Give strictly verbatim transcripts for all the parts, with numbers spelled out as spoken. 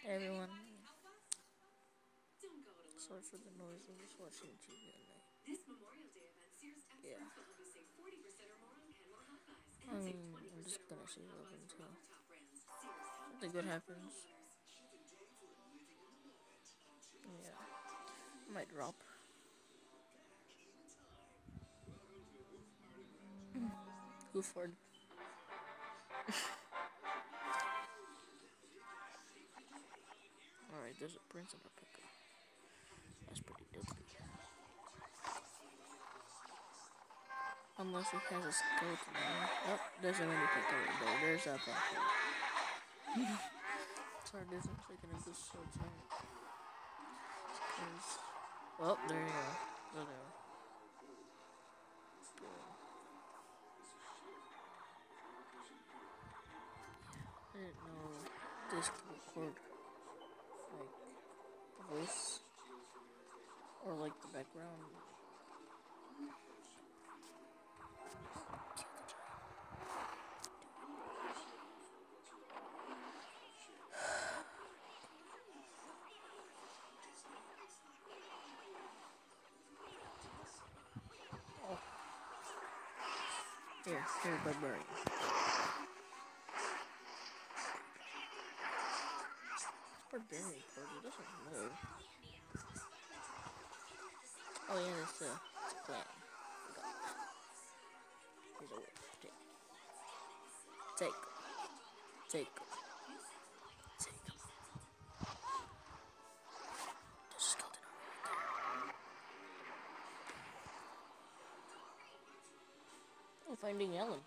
Hey everyone, sorry for the noise, I'm just watching T V at night. Yeah. I mean, I'm just gonna save up until something good happens. Yeah. I might drop. Who Ford? Alright, there's a prince and a picker. That's pretty dopey. Unless he has a skeleton. Oh, there's a mini picker right there. There's a picker. Sorry, this is taking a bit so tight. Well, there you go. There they are. I didn't know this could record like the voice or like the background. Oh. Here, here, barbarian. Barbarian card, it doesn't move. Oh yeah, it's a, it's a clan. Here's a wolf. Take. Take. Take. Take. There's a skeleton over there. I'm finding Ellen.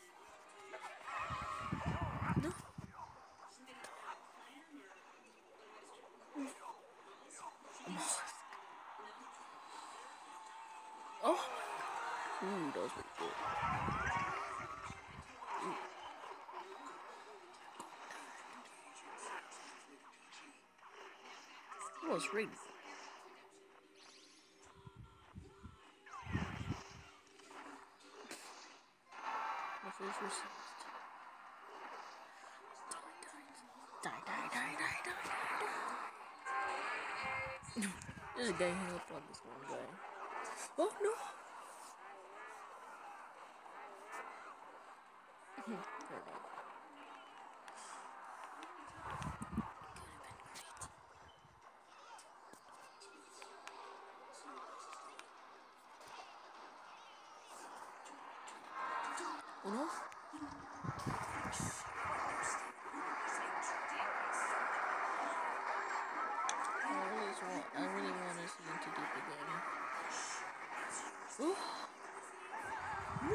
No. Oh. Ooh, that was pretty good. Ooh. Oh, it's raining. Message received. Die, die, die, die, die, die, die. There's a guy hanging up on this one guy. Oh no! Fair enough. Oh no? I really want, I really want to see into deep again. Ooh. No.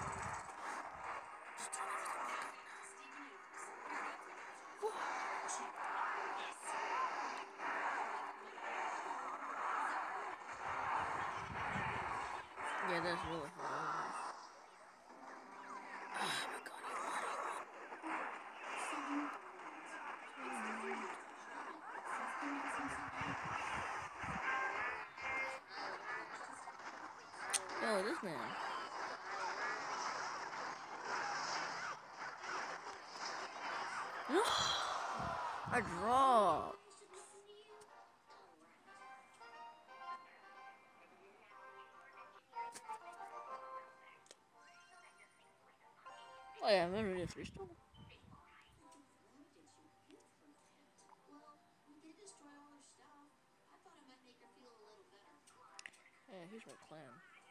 Yeah, that's really hard. Oh my god, yo, this man. No! I dropped. Oh yeah, I'm already a free stone. Yeah, here's my clan.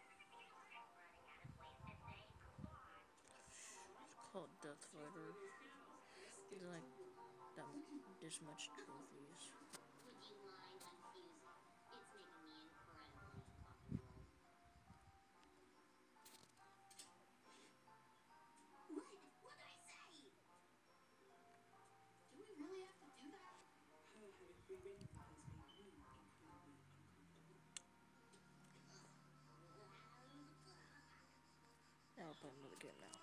It's called Death Fighter. It's like that, this much trophies. Now I'll play another game now.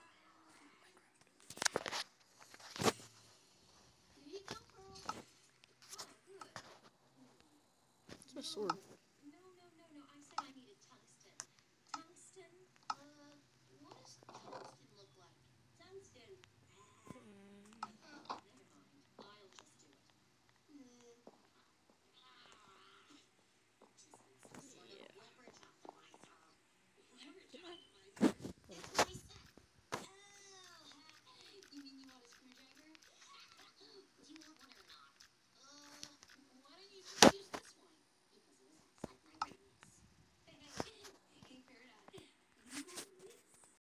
It's my sword.